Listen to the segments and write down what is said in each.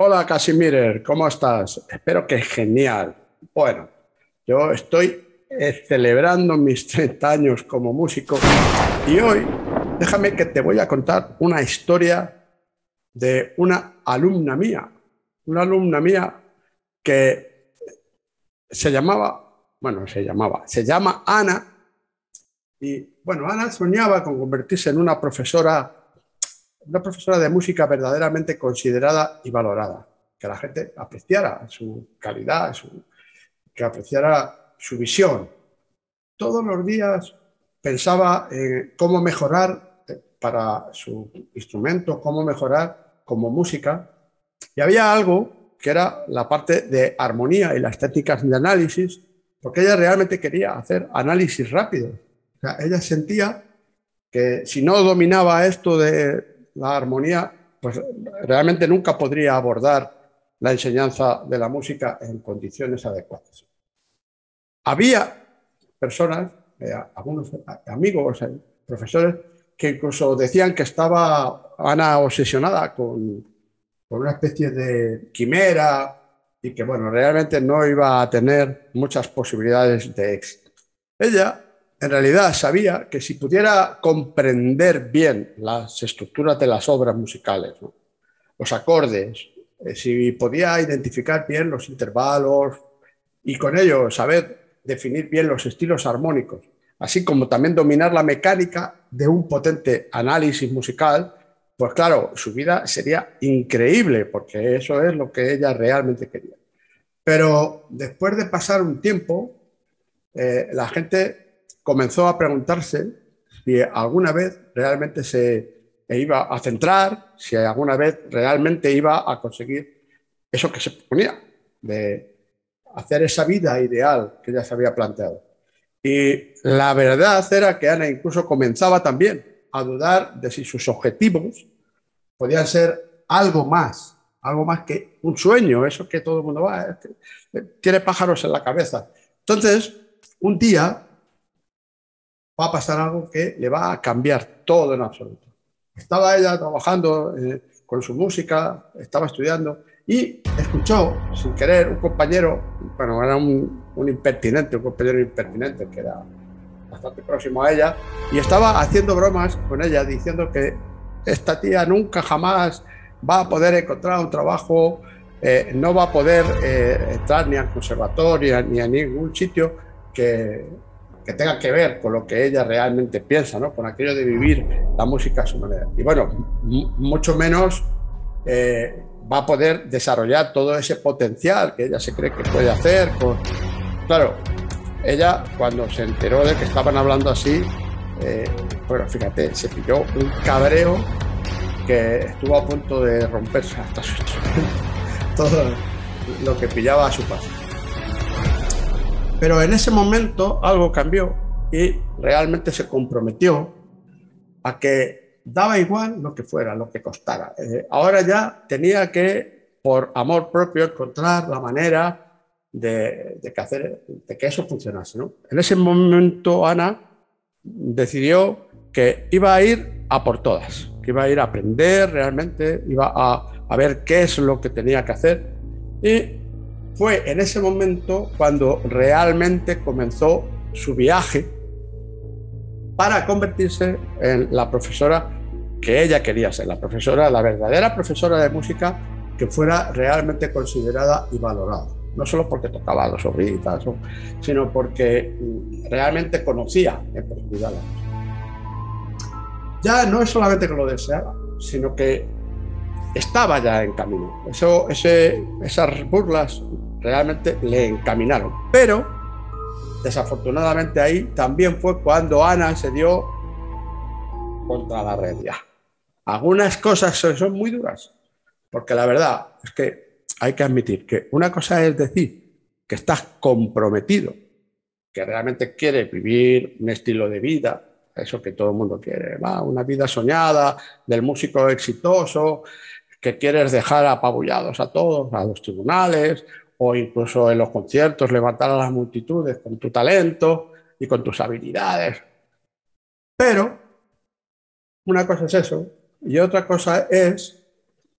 Hola Casimirer, ¿cómo estás? Espero que genial. Bueno, yo estoy celebrando mis 30 años como músico y hoy déjame que te voy a contar una historia de una alumna mía que se llama Ana y bueno, Ana soñaba con convertirse en una profesora de música verdaderamente considerada y valorada, que la gente apreciara su calidad, que apreciara su visión. Todos los días pensaba en cómo mejorar para su instrumento, cómo mejorar como música, y había algo que era la parte de armonía y las técnicas de análisis, porque ella realmente quería hacer análisis rápido. O sea, ella sentía que si no dominaba esto de la armonía, pues realmente nunca podría abordar la enseñanza de la música en condiciones adecuadas. Había personas, algunos amigos, profesores, que incluso decían que estaba Ana obsesionada con una especie de quimera y que, bueno, realmente no iba a tener muchas posibilidades de éxito. Ella, en realidad, sabía que si pudiera comprender bien las estructuras de las obras musicales, ¿no? Los acordes, si podía identificar bien los intervalos y con ello saber definir bien los estilos armónicos, así como también dominar la mecánica de un potente análisis musical, pues claro, su vida sería increíble, porque eso es lo que ella realmente quería. Pero después de pasar un tiempo, la gente comenzó a preguntarse si alguna vez realmente se iba a centrar, si alguna vez realmente iba a conseguir eso que se proponía, de hacer esa vida ideal que ella se había planteado. Y la verdad era que Ana incluso comenzaba también a dudar de si sus objetivos podían ser algo más que un sueño, eso que todo el mundo va, tiene pájaros en la cabeza. Entonces, un día va a pasar algo que le va a cambiar todo en absoluto. Estaba ella trabajando con su música, estaba estudiando y escuchó, sin querer, un compañero, bueno, era un impertinente, un compañero impertinente que era bastante próximo a ella, y estaba haciendo bromas con ella, diciendo que esta tía nunca jamás va a poder encontrar un trabajo, no va a poder entrar ni al conservatorio ni a ningún sitio que, que tenga que ver con lo que ella realmente piensa, ¿no? Con aquello de vivir la música a su manera. Y bueno, mucho menos va a poder desarrollar todo ese potencial que ella se cree que puede hacer. Claro, ella cuando se enteró de que estaban hablando así, bueno, fíjate, se pilló un cabreo que estuvo a punto de romperse hasta su todo lo que pillaba a su paso. Pero en ese momento algo cambió y realmente se comprometió a que daba igual lo que fuera, lo que costara. Ahora ya tenía que, por amor propio, encontrar la manera de que eso funcionase, ¿no? En ese momento Ana decidió que iba a ir a por todas, que iba a ir a aprender realmente, iba a ver qué es lo que tenía que hacer. Y fue en ese momento cuando realmente comenzó su viaje para convertirse en la profesora que ella quería ser, la verdadera profesora de música que fuera realmente considerada y valorada. No solo porque tocaba dos obritas, sino porque realmente conocía en profundidad la música. Ya no es solamente que lo deseaba, sino que estaba ya en camino. Esas burlas realmente le encaminaron. Pero, desafortunadamente ahí también fue cuando Ana se dio contra la red ya. Algunas cosas son muy duras, porque la verdad es que hay que admitir que una cosa es decir que estás comprometido, que realmente quieres vivir un estilo de vida, eso que todo el mundo quiere, ¿va? Una vida soñada del músico exitoso, que quieres dejar apabullados a todos, a los tribunales, o incluso en los conciertos levantar a las multitudes con tu talento y con tus habilidades. Pero una cosa es eso y otra cosa es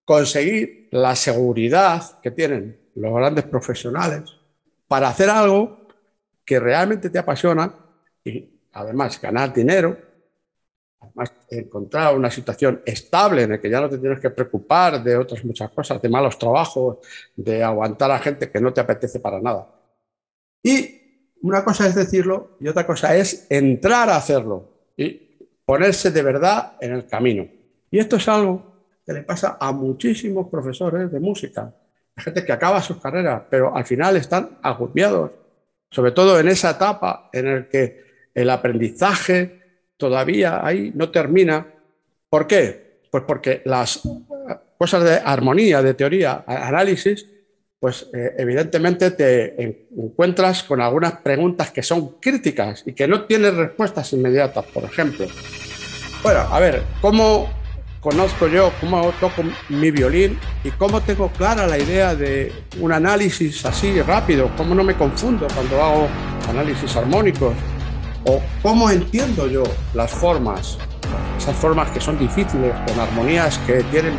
conseguir la seguridad que tienen los grandes profesionales para hacer algo que realmente te apasiona y además ganar dinero, además encontrar una situación estable en la que ya no te tienes que preocupar de otras muchas cosas, de malos trabajos, de aguantar a gente que no te apetece para nada. Y una cosa es decirlo y otra cosa es entrar a hacerlo y ponerse de verdad en el camino. Y esto es algo que le pasa a muchísimos profesores de música, gente que acaba sus carreras, pero al final están agobiados, sobre todo en esa etapa en la que el aprendizaje todavía ahí no termina. ¿Por qué? Pues porque las cosas de armonía, de teoría, análisis, pues evidentemente te encuentras con algunas preguntas que son críticas y que no tienes respuestas inmediatas. Por ejemplo, bueno, a ver, ¿cómo conozco yo, cómo toco mi violín y cómo tengo clara la idea de un análisis así rápido? ¿Cómo no me confundo cuando hago análisis armónicos? ¿O cómo entiendo yo las formas, esas formas que son difíciles, con armonías que tienen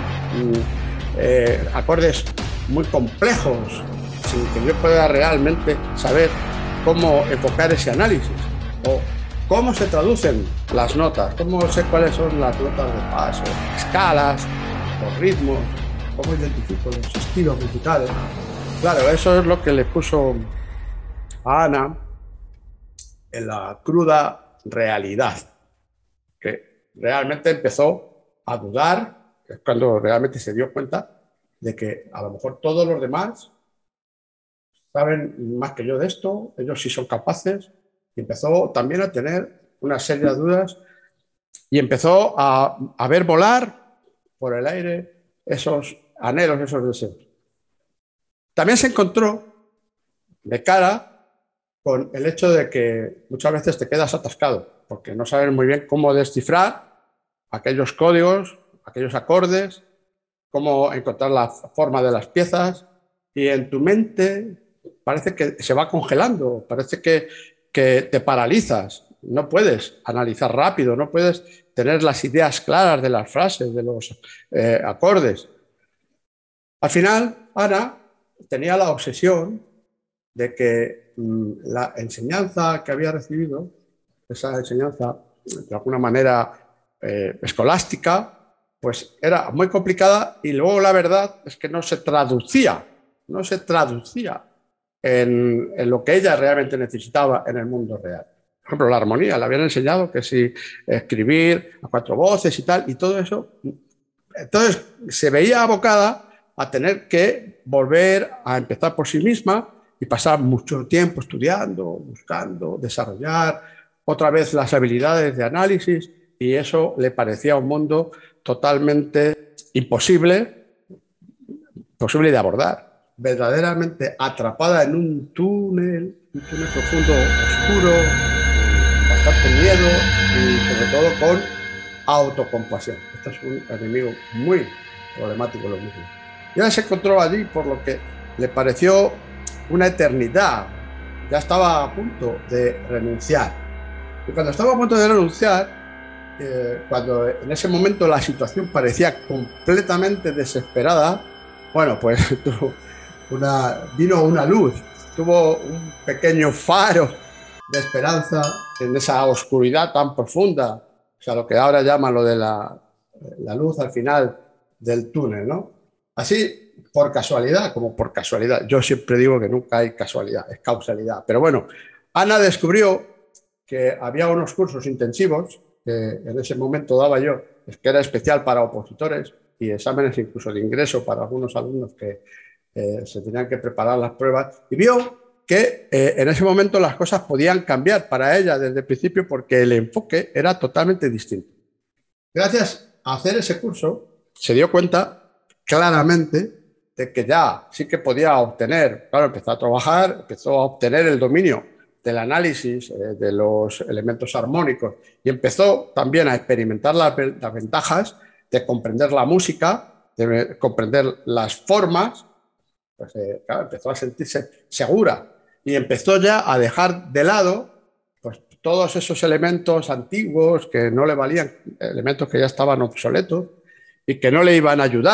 acordes muy complejos, sin que yo pueda realmente saber cómo enfocar ese análisis? ¿O cómo se traducen las notas? ¿Cómo sé cuáles son las notas de paso, escalas, los ritmos? ¿Cómo identifico los estilos musicales? Claro, eso es lo que le puso a Ana en la cruda realidad, que realmente empezó a dudar, es cuando realmente se dio cuenta de que a lo mejor todos los demás saben más que yo de esto, ellos sí son capaces, y empezó también a tener una serie de dudas y empezó a ver volar por el aire esos anhelos, esos deseos. También se encontró de cara con el hecho de que muchas veces te quedas atascado porque no sabes muy bien cómo descifrar aquellos códigos, aquellos acordes, cómo encontrar la forma de las piezas, y en tu mente parece que se va congelando, parece que te paralizas, no puedes analizar rápido, no puedes tener las ideas claras de las frases, de los acordes. Al final, Ana tenía la obsesión de que la enseñanza que había recibido, esa enseñanza de alguna manera escolástica, pues era muy complicada, y luego la verdad es que no se traducía en lo que ella realmente necesitaba en el mundo real. Por ejemplo, la armonía, le habían enseñado que si escribir a 4 voces y tal, y todo eso. Entonces se veía abocada a tener que volver a empezar por sí misma y pasar mucho tiempo estudiando, buscando, desarrollar otra vez las habilidades de análisis, y eso le parecía un mundo totalmente imposible de abordar. Verdaderamente atrapada en un túnel profundo, oscuro, bastante miedo y sobre todo con autocompasión. Esto es un enemigo muy problemático en los músicos. Ya se encontró allí por lo que le pareció una eternidad. Ya estaba a punto de renunciar. Y cuando estaba a punto de renunciar, cuando en ese momento la situación parecía completamente desesperada, bueno, pues vino una luz, tuvo un pequeño faro de esperanza en esa oscuridad tan profunda, o sea, lo que ahora llaman lo de la luz al final del túnel, ¿no? Así, por casualidad, como por casualidad. Yo siempre digo que nunca hay casualidad, es causalidad. Pero bueno, Ana descubrió que había unos cursos intensivos que en ese momento daba yo, que era especial para opositores, y exámenes incluso de ingreso para algunos alumnos que se tenían que preparar las pruebas, y vio que en ese momento las cosas podían cambiar para ella desde el principio porque el enfoque era totalmente distinto. Gracias a hacer ese curso se dio cuenta claramente de que ya sí que podía obtener, claro, empezó a trabajar, empezó a obtener el dominio del análisis de los elementos armónicos, y empezó también a experimentar las ventajas de comprender la música, de comprender las formas. Pues claro, empezó a sentirse segura y empezó ya a dejar de lado pues todos esos elementos antiguos que no le valían, elementos que ya estaban obsoletos y que no le iban a ayudar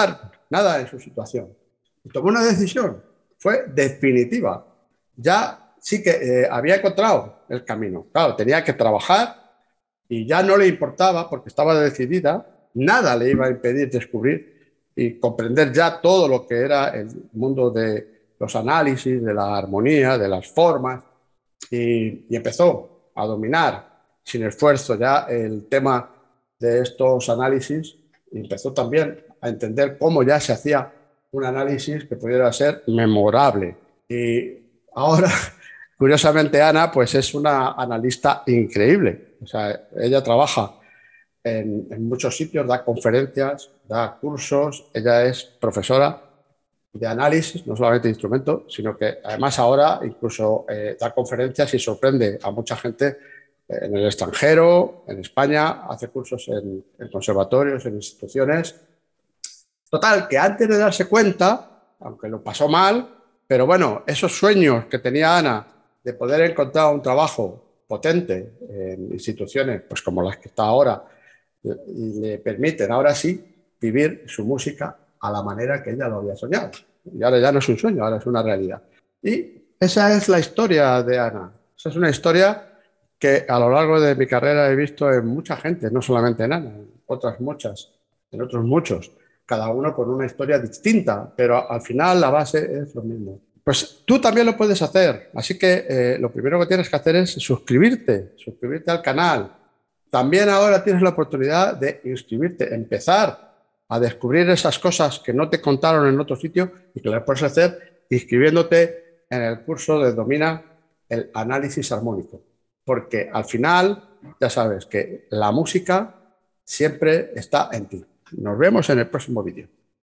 nada en su situación. Y tomó una decisión, fue definitiva. Ya sí que había encontrado el camino. Claro, tenía que trabajar y ya no le importaba, porque estaba decidida, nada le iba a impedir descubrir y comprender ya todo lo que era el mundo de los análisis, de la armonía, de las formas, y empezó a dominar sin esfuerzo ya el tema de estos análisis, y empezó también a entender cómo ya se hacía un análisis que pudiera ser memorable. Y ahora, curiosamente, Ana, pues es una analista increíble. O sea, ella trabaja en muchos sitios, da conferencias, da cursos, ella es profesora de análisis, no solamente de instrumentos, sino que además ahora incluso da conferencias y sorprende a mucha gente en el extranjero, en España, hace cursos en conservatorios, en instituciones. Total, que antes de darse cuenta, aunque lo pasó mal, pero bueno, esos sueños que tenía Ana de poder encontrar un trabajo potente en instituciones pues como las que está ahora, y le permiten ahora sí vivir su música a la manera que ella lo había soñado. Y ahora ya no es un sueño, ahora es una realidad. Y esa es la historia de Ana. Esa es una historia que a lo largo de mi carrera he visto en mucha gente, no solamente en Ana, en otras muchas, en otros muchos, cada uno con una historia distinta, pero al final la base es lo mismo. Pues tú también lo puedes hacer, así que lo primero que tienes que hacer es suscribirte al canal. También ahora tienes la oportunidad de inscribirte, empezar a descubrir esas cosas que no te contaron en otro sitio y que las puedes hacer inscribiéndote en el curso de Domina el análisis armónico. Porque al final, ya sabes que la música siempre está en ti. Nos vemos en el próximo vídeo.